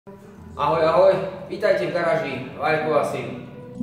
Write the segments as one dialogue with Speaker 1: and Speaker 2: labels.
Speaker 1: Ahoj, ahoj, vítajte v garáži Vajko a syn.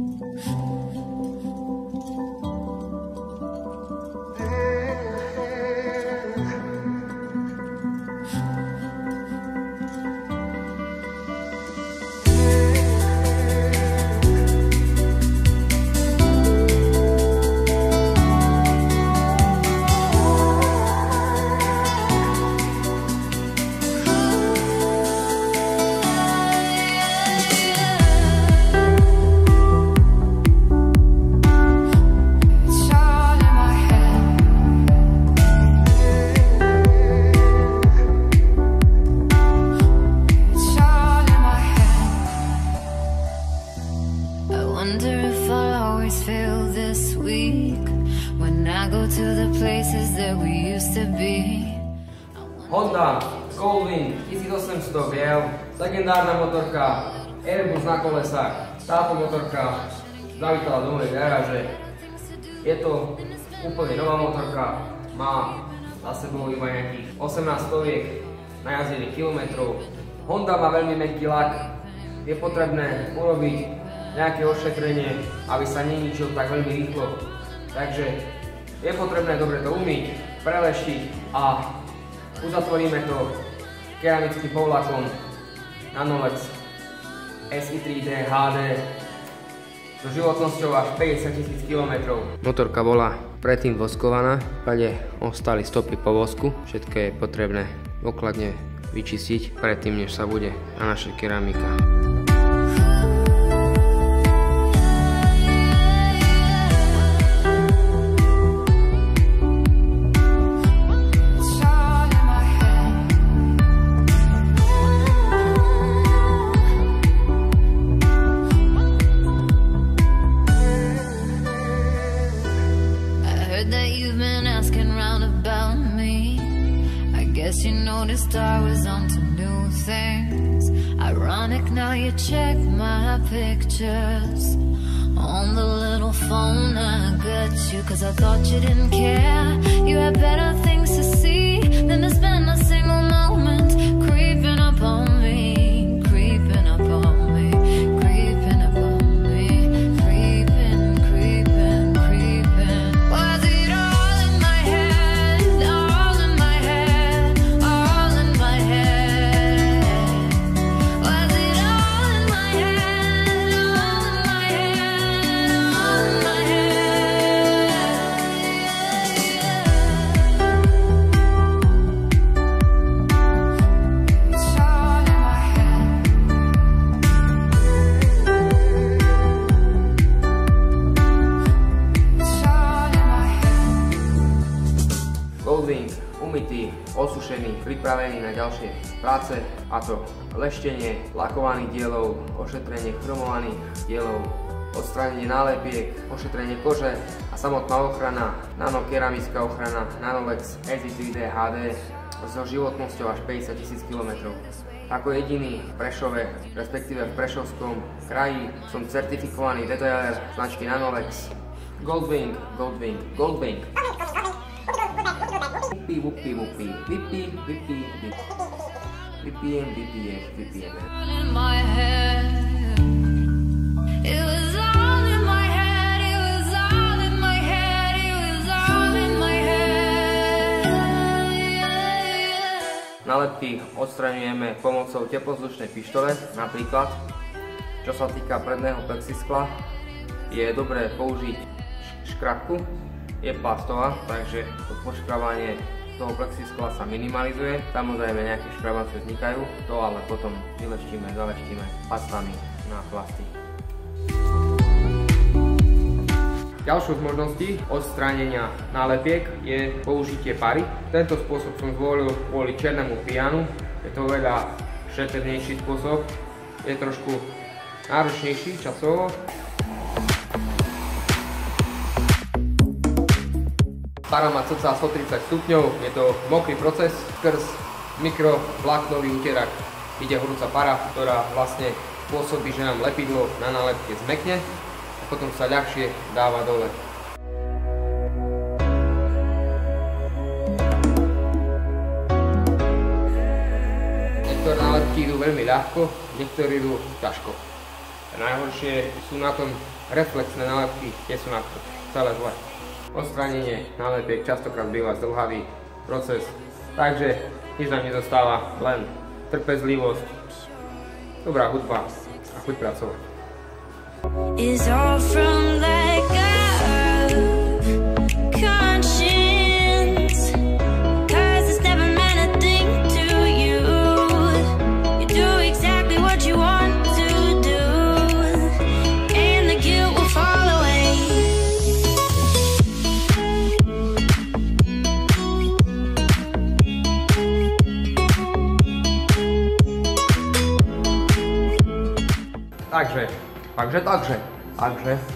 Speaker 1: Honda Goldwing 1800 GL, legendárna motorka, Airbus na kolesách. Táto motorka zavítala do mojej garáže. Je to úplne nová motorka, má za sebou iba nejakých 18 stoviek najazdených kilometrov. Honda má veľmi mäkký lak, je potrebné urobiť nejaké ošetrenie, aby sa neničil tak veľmi rýchlo. Takže je potrebné dobre to umyť, preleštiť a uzatvoríme to keramickým povlakom Nanolex SI3D HD so životnosťou až 50 000 km. Motorka bola predtým voskovaná, všade ostali stopy po vosku. Všetko je potrebné dôkladne vyčistiť predtým, než sa bude na naša keramika.
Speaker 2: Guess you noticed I was onto new things. Ironic now you check my pictures on the little phone I got you, cause I thought you didn't care. You had better things to see than to spend a single moment creeping up on me, creeping up on me, creeping up on me, creeping, creeping, creeping. Was it all in my head? All in my head, all in my head. Was it all in my head? All in my head, all in my
Speaker 1: Goldwing umytý, osušený, pripravený na ďalšie práce, a to leštenie lakovaných dielov, ošetrenie chromovaných dielov, odstránenie nálepiek, ošetrenie kože a samotná ochrana, nanokeramická ochrana Nanolex SI3D HD so životnosťou až 50 000 km. Ako jediný v Prešove, respektíve v Prešovskom kraji, som certifikovaný detailer značky Nanolex. Goldwing, Goldwing, Goldwing. Whoopie, whoopie, whoopie, whippy, whippy, whippy, VPN, VPN, VPN.
Speaker 2: in my head. It was all in my head. It was all in my head. It was all in my head.
Speaker 1: Nálepky odstraňujeme pomocou teplozdušnej pištole, napríklad. Čo sa týka predného plexiskla, je dobré použiť škrabku. Je plastová, takže to poškrabanie toho plexiskla sa minimalizuje. Samozrejme nejaké škrabacie vznikajú, to ale potom vyleštíme, zaleštíme pastami na plasty. Ďalšou z možností odstránenia nálepiek je použitie pary. Tento spôsob som zvolil kvôli černemu pianu. Je to veľa šetrnejší spôsob, je trošku náročnejší časovo. Para má cca 130 stupňov, je to mokrý proces, skrz mikrovláknový uterák ide horúca para, ktorá vlastne spôsobí, že nám lepidlo na nálepke zmäkne a potom sa ľahšie dáva dole. Niektoré nálepky idú veľmi ľahko, niektorí idú ťažko. A najhoršie sú na tom reflexné nálepky, tie sú na to celé zle. Odstránenie nálepiek častokrát býva zdĺhavý proces, takže nič nám nezostáva, len trpezlivosť, dobrá hudba a chuť pracovať.
Speaker 2: Is all from that girl conscience, 'cause it's never meant a thing to you. You do exactly what you want to do, and the guilt will fall away.
Speaker 1: Takže.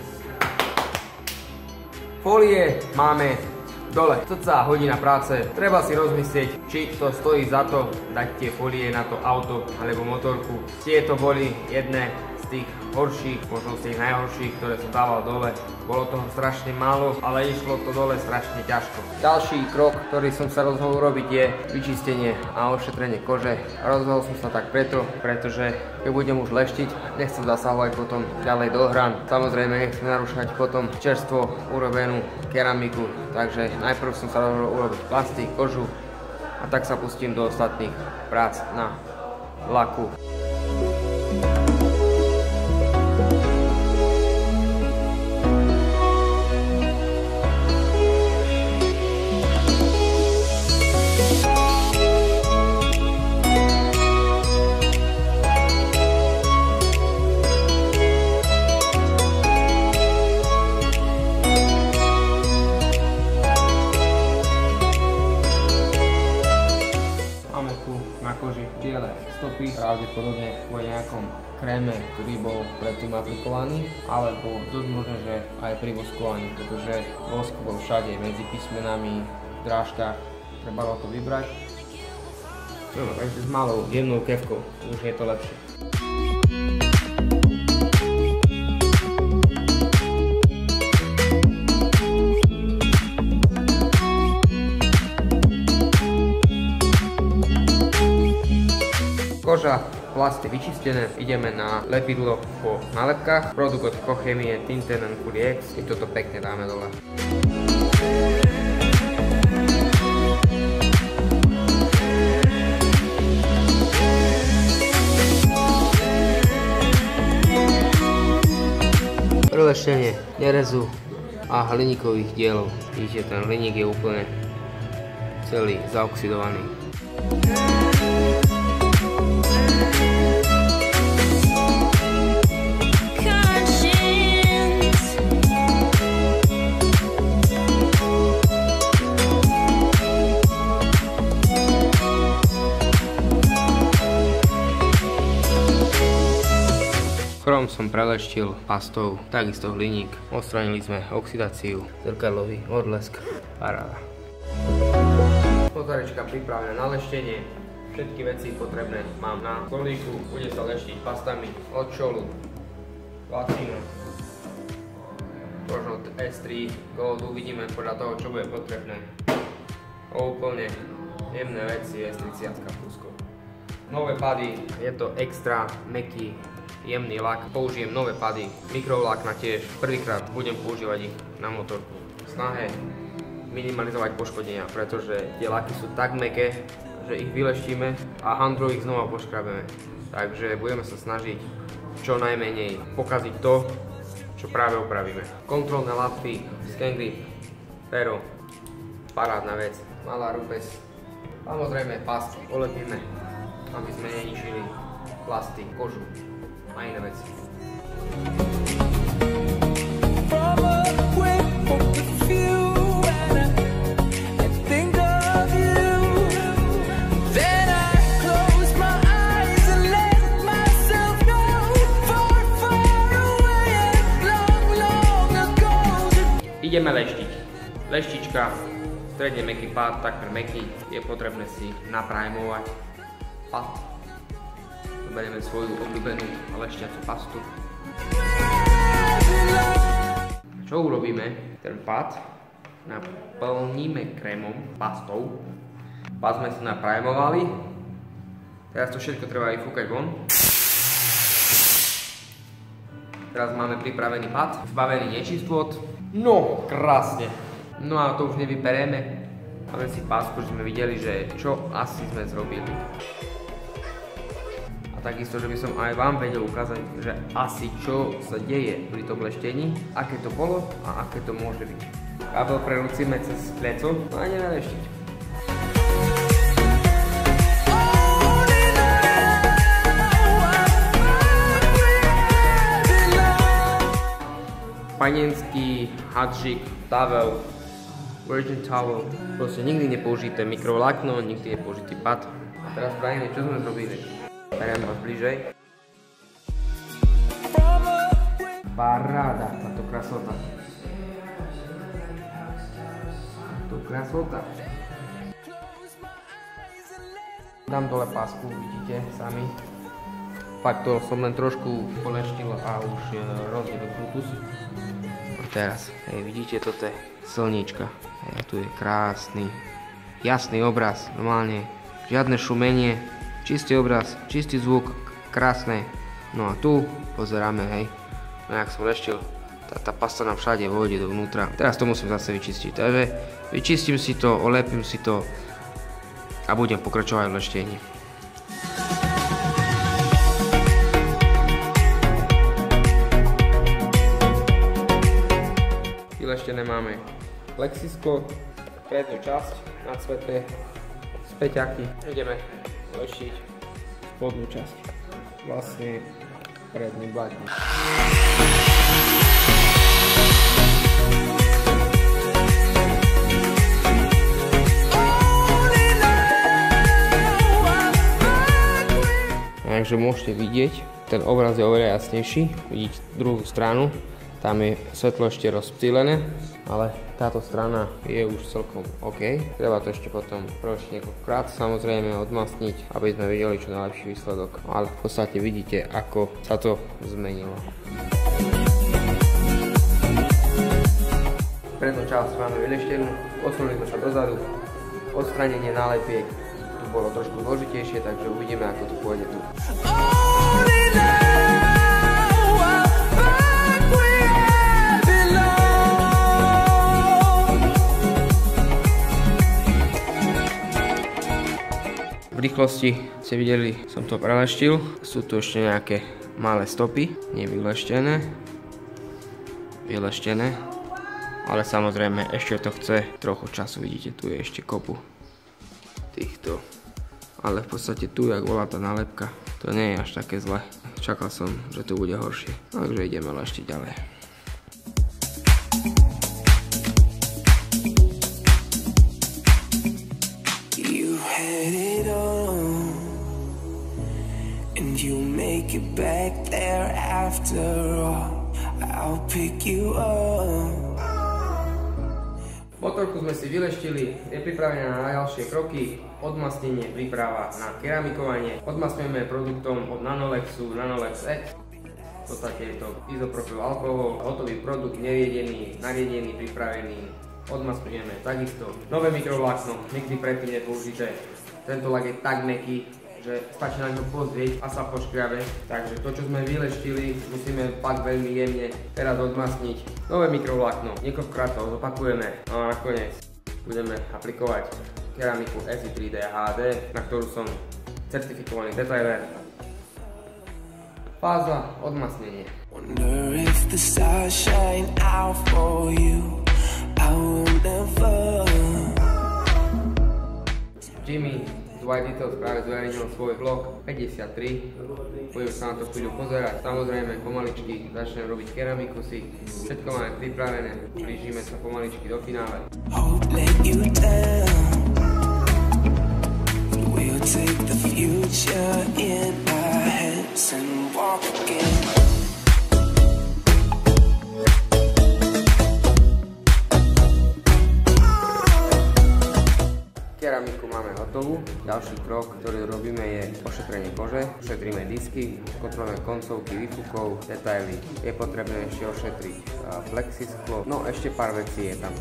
Speaker 1: Folie máme dole. Cca hodina práce. Treba si rozmyslieť, či to stojí za to dať tie folie na to auto alebo motorku. Tieto boli jedné z tých horších, možno z tých najhorších, ktoré som dával dole. Bolo toho strašne málo, ale išlo to dole strašne ťažko. Ďalší krok, ktorý som sa rozhodol urobiť, je vyčistenie a ošetrenie kože. Rozhodol som sa tak pretože keď budem už leštiť, nechcem zasahovať potom ďalej do hrán. Samozrejme nechcem narúšať potom čerstvo urobenú keramiku, takže najprv som sa rozhodol urobiť plastik, kožu a tak sa pustím do ostatných prác na laku. Na koži biele stopy, pravdepodobne po nejakom kréme, ktorý bol predtým aplikovaný, alebo dosť možné, že aj pri voskovaní, pretože vosk bol všade medzi písmenami, v drážkach, trebalo to vybrať. No, takže s malou jemnou kevkou už je to lepšie. Koža, plasty vyčistené, ideme na lepidlo po nálepkách. Produkt od Kochemie Tinten & X, i toto pekne dáme dole. Preleštenie nerezu a hliníkových dielov. Vidíte, ten hliník je úplne celý zaoxidovaný. Chrom som preleštil pastou, takisto hliník. Odstránili sme oxidáciu, zrkadlový odlesk, paráda. Motorička pripravená na leštenie. Všetky veci potrebné mám na stolíku. Bude sa leštiť pastami od Scholl, Lacino, možno S3, Gold, uvidíme podľa toho, čo bude potrebné. Úplne jemné veci S30 plusko. Nové pady, je to extra mäkký jemný lak, použijem nové pady, mikrovlákna tiež, prvýkrát budem používať ich na motorku. V snahe minimalizovať poškodenia, pretože tie laky sú tak mäkké, že ich vyleštíme a handrou ich znova poškrabeme. Takže budeme sa snažiť čo najmenej pokaziť to, čo práve opravíme. Kontrolné lampy, scan grip, pero, parádna vec, malá rúpes, samozrejme pásky olepíme, aby sme neničili plasty, kožu a iné veci. Ideme leštiť. Leštička, stredne mäkký pád, takmer mäkký, je potrebné si naprimovať pád. Zoberieme svoju obľúbenú lešťaciu pastu. Čo urobíme? Ten pád naplníme krémom, pastou. Pád sme si naprimovali Teraz to všetko treba vyfúkať von. Teraz máme pripravený pad, zbavený nečistôt. No, krásne. No a to už nevypereme. Máme si pásku, že sme videli, že čo asi sme zrobili. A takisto, že by som aj vám vedel ukázať, že asi čo sa deje pri tom leštení, aké to bolo a aké to môže byť. Kábel prerúcime cez pleco a ideme leštiť. Panenský hadžik, tavel, virgin towel. Proste nikdy nepoužité mikrovlákno, nikdy nepoužitý pad. A teraz spravíme, čo sme zrobili. Beriem vás bližej. Paráda, táto krasota. Táto krasota. Dám dole pásku, vidíte sami. Fakt to som len trošku poleštil a už rozdiel Bluetooth. A teraz, vidíte, toto je slníčka. Tu je krásny, jasný obraz, normálne, žiadne šumenie, čistý obraz, čistý zvuk, krásne. No a tu pozeráme, hej, no jak som leštil, tá pasta nám všade vôjde dovnútra. Teraz to musím zase vyčistiť, takže vyčistím si to, olepím si to a budem pokračovať v leštení. Vyleštené máme plexisklo, prednú časť, nadsveté, späťaky. Ideme leštiť spodnú časť, vlastne predný blatník. Takže môžete vidieť, ten obraz je oveľa jasnejší, vidíte druhú stranu. Tam je svetlo ešte rozptýlené, ale táto strana je už celkom OK. Treba to ešte potom prvočiť niekoľkokrát, samozrejme odmastniť, aby sme videli čo najlepší výsledok. Ale v podstate vidíte, ako sa to zmenilo. Prednú časť máme vyleštenú, posunuli sme sa dozadu. Odstránenie nálepiek tu bolo trošku zložitejšie, takže uvidíme, ako to pôjde tu. V rýchlosti ste videli, som to preleštil. Sú tu ešte nejaké malé stopy, nevyleštené, vyleštené, ale samozrejme ešte to chce trochu času. Vidíte, tu je ešte kopu týchto, ale v podstate tu, jak bola tá nálepka, to nie je až také zle. Čakal som, že to bude horšie, takže ideme leštiť ďalej. Back there after all, I'll pick you up. Motorku sme si vyleštili, je pripravená na ďalšie kroky, odmastnenie, príprava na keramikovanie. Odmastňujeme produktom od Nanolexu, Nanolex X. V podstate je to izopropyl alkohol, hotový produkt, neriedený, nariedený, pripravený. Odmastňujeme takisto nové mikrovlákno, nikdy predtým nepoužité. Tento lak je tak mäkký, že stačí na ňo pozrieť a sa poškriabe. Takže to, čo sme vyleštili, musíme fakt veľmi jemne teraz odmastniť. Nové mikrovlákno, niekoľkokrát to zopakujeme a nakoniec budeme aplikovať keramiku SI3D HD, na ktorú som certifikovaný detailer. Fáza odmastnenie. Jimmy z White Details práve zverejnil svoj vlog 53. Budeme sa na to chvíľu pozerať. Samozrejme pomaličky začnem robiť keramiku si. Všetko máme pripravené. Blížime sa pomaličky do finále. Keramiku máme hotovú. Ďalší krok, ktorý robíme, je ošetrenie kože. Ošetríme disky, kontrolujeme koncovky výfukov, detaily. Je potrebné ešte ošetriť plexisklo. No ešte pár vecí je tam,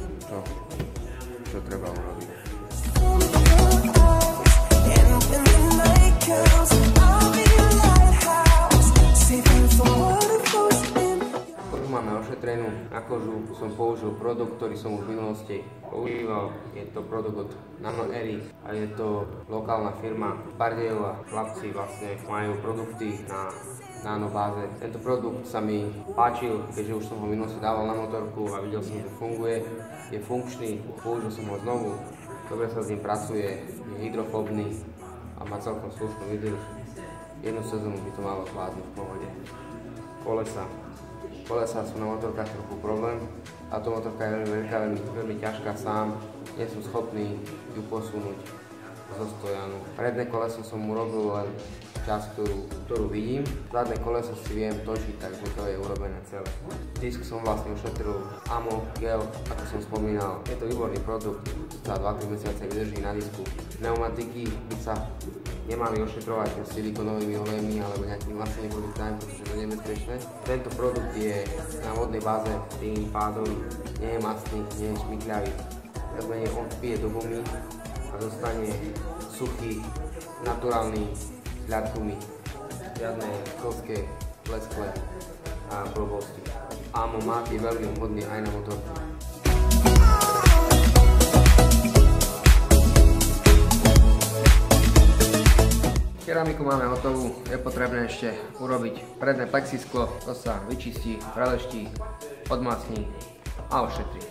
Speaker 1: čo treba urobiť. Máme ošetrenú na kožu, som použil produkt, ktorý som už v minulosti používal. Je to produkt od NanoEri a je to lokálna firma Bardejova. Chlapci vlastne majú produkty na nanobáze. Tento produkt sa mi páčil, keďže už som ho v minulosti dával na motorku a videl som, že funguje. Je funkčný, použil som ho znovu, dobre sa s ním pracuje, je hydrofóbny a má celkom slušnú výdrž. Jednu sezónu by to malo zvládnuť v pohode. Kolesa sú na motorkách trochu problém. Táto motorka je veľmi veľká, veľmi ťažká sám. Nie som schopný ju posunúť zo stojanu. Predné koleso som urobil len časť, ktorú vidím. Zadné koleso si viem točiť, takže to je urobené celé. Disk som vlastne ušetril Amo Gel, ako som spomínal. Je to výborný produkt, za 2-3 mesiace vydrží na disku. Pneumatiky by sa nemali ošetrovať silikonovými olejmi alebo nejakými masnými produktami, pretože to je nebezpečné. Tento produkt je na vodnej báze, tým pádom nie je masný, nie je šmykľavý. Tak menej on vpije do gumy a dostane suchý, naturálny vzhľad gumy. Žiadne klské, lesklé a blbosti. Amo Mat je veľmi vhodný aj na motorku. Keramiku máme hotovú, je potrebné ešte urobiť predné plexisklo, to sa vyčistí, preleští, odmasní a ošetrí.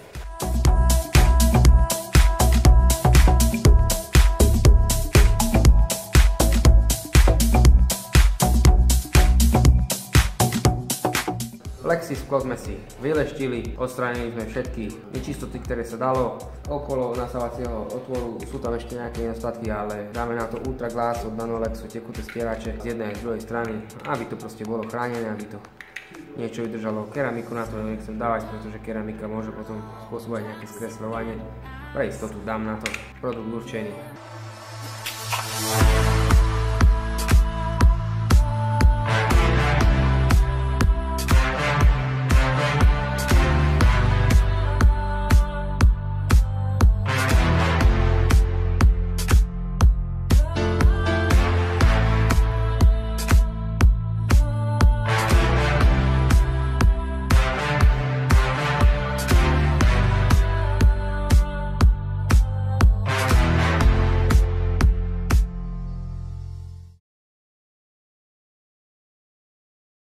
Speaker 1: Plexisklo sme si vyleštili, odstránili sme všetky nečistoty, ktoré sa dalo. Okolo nasávacieho otvoru sú tam ešte nejaké nedostatky, ale dáme na to Ultra Glass od Nanolexu, tekuté stierače z jednej a z druhej strany, aby to proste bolo chránené, aby to niečo vydržalo. Keramiku na to nechcem dávať, pretože keramika môže potom spôsobovať nejaké skresľovanie. Pre istotu dám na to produkt určený.